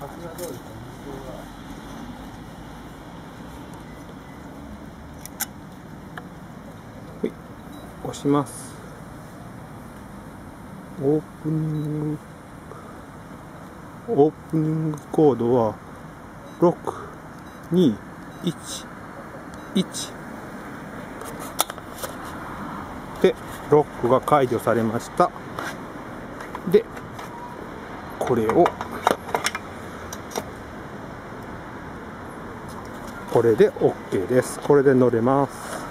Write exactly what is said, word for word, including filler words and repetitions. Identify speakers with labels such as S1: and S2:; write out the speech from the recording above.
S1: はい、押します。オープニングオープニングコードはろくにいちいちでロックが解除されました。でこれをこれで OK です。これで乗れます。